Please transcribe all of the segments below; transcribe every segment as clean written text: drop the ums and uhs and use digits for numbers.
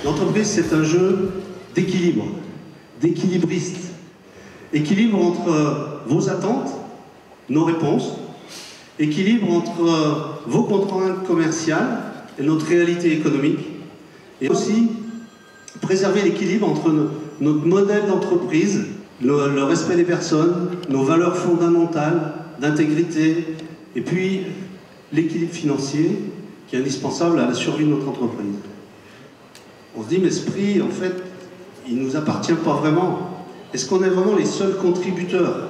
L'entreprise, c'est un jeu d'équilibre, d'équilibriste. Équilibre entre vos attentes, nos réponses, équilibre entre vos contraintes commerciales et notre réalité économique, et aussi préserver l'équilibre entre notre modèle d'entreprise, le respect des personnes, nos valeurs fondamentales d'intégrité, et puis l'équilibre financier qui est indispensable à la survie de notre entreprise. On se dit, mais ce prix, en fait, il ne nous appartient pas vraiment. Est-ce qu'on est vraiment les seuls contributeurs?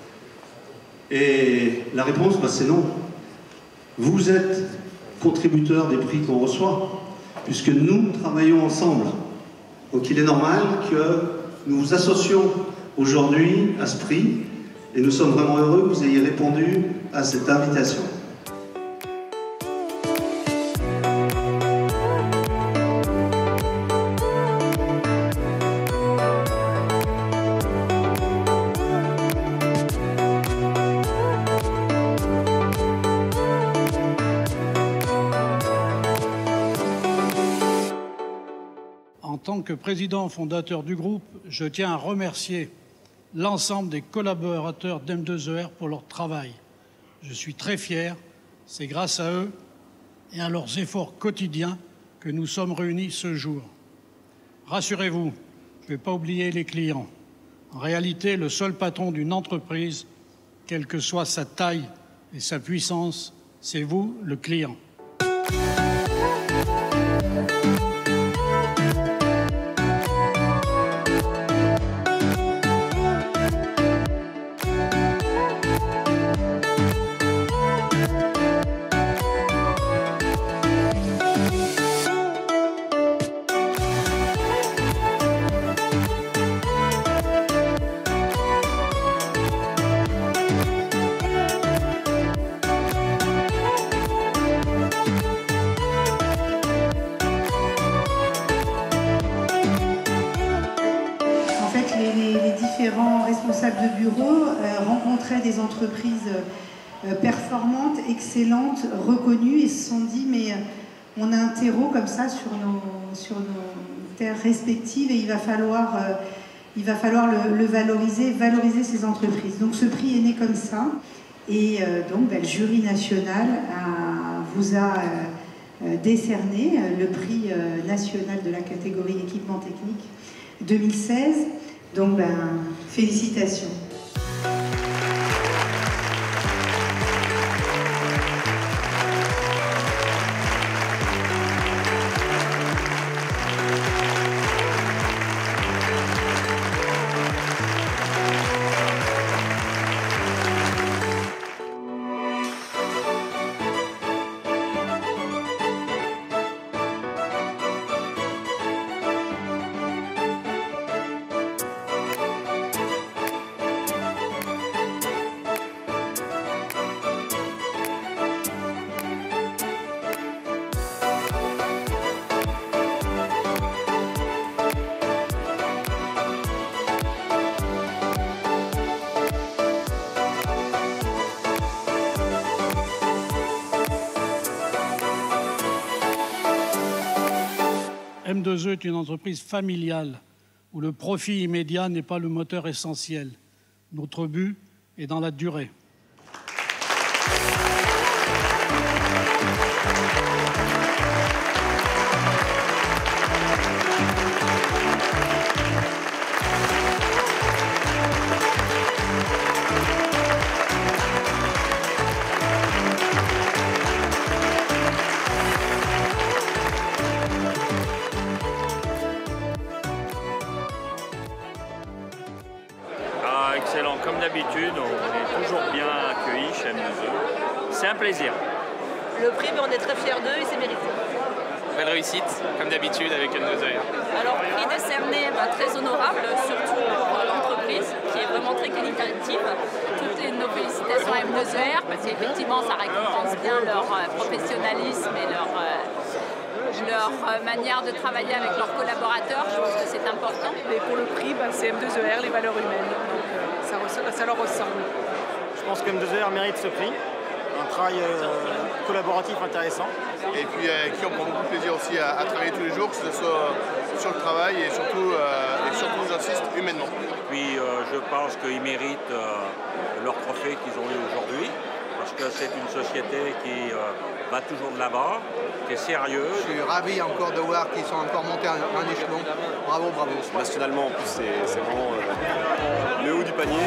Et la réponse, c'est non. Vous êtes contributeurs des prix qu'on reçoit, puisque nous travaillons ensemble. Donc il est normal que nous vous associons aujourd'hui à ce prix, et nous sommes vraiment heureux que vous ayez répondu à cette invitation. En tant que président fondateur du groupe, je tiens à remercier l'ensemble des collaborateurs d'M2ER pour leur travail. Je suis très fier, c'est grâce à eux et à leurs efforts quotidiens que nous sommes réunis ce jour. Rassurez-vous, je ne vais pas oublier les clients. En réalité, le seul patron d'une entreprise, quelle que soit sa taille et sa puissance, c'est vous, le client. Les différents responsables de bureau rencontraient des entreprises performantes, excellentes, reconnues et se sont dit mais on a un terreau comme ça sur nos terres respectives et il va falloir le valoriser ces entreprises. Donc ce prix est né comme ça et donc le jury national vous a décerné le prix national de la catégorie équipement technique 2016. Donc, félicitations. M2E est une entreprise familiale où le profit immédiat n'est pas le moteur essentiel. Notre but est dans la durée. Excellent, comme d'habitude, on est toujours bien accueillis chez M2E. C'est un plaisir. Le prix, on est très fiers d'eux et c'est mérité. Belle réussite, comme d'habitude avec M2E. Alors, prix décerné très honorable, surtout pour l'entreprise, qui est vraiment très qualitative. Toutes nos félicitations à M2ER, parce qu'effectivement, ça récompense bien leur professionnalisme et leur manière de travailler avec leurs collaborateurs. Je pense que c'est important. Et pour le prix, c'est M2ER, les valeurs humaines. Donc ça leur ressemble. Je pense que M2ER mérite ce prix. un travail collaboratif intéressant. Et puis avec qui on prend beaucoup de plaisir aussi à travailler tous les jours, que ce soit sur le travail et surtout j'insiste, humainement. Puis je pense qu'ils méritent leur trophée qu'ils ont eu aujourd'hui, parce que c'est une société qui va toujours de l'avant, qui est sérieuse. Je suis ravi encore de voir qu'ils sont encore montés un échelon. Bravo, bravo. Nationalement, en plus, c'est vraiment le haut du panier.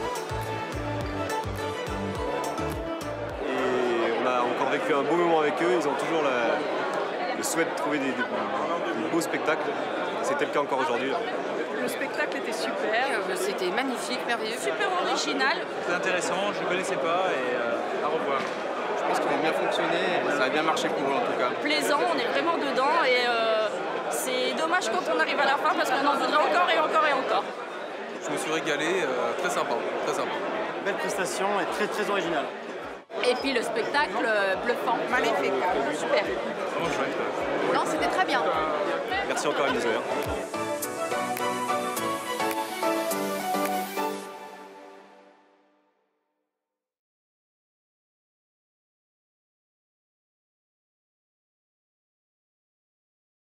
Et on a encore vécu un beau moment avec eux. Ils ont toujours le souhait de trouver des beaux spectacles. C'était le cas encore aujourd'hui. Le spectacle était super. C'était magnifique, merveilleux, super original. C'est intéressant, je ne connaissais pas et à revoir. Je pense qu'ils vont bien fonctionner, ça a bien marché pour eux en tout cas. Plaisant, on est vraiment dedans et c'est dommage quand on arrive à la fin parce qu'on en voudrait encore et encore et encore. Je me suis régalé, très sympa, très sympa. Belle prestation et très très originale. Et puis le spectacle bluffant. Magnifique, super. Vraiment chouette. Non, c'était très bien. Merci encore M2ER.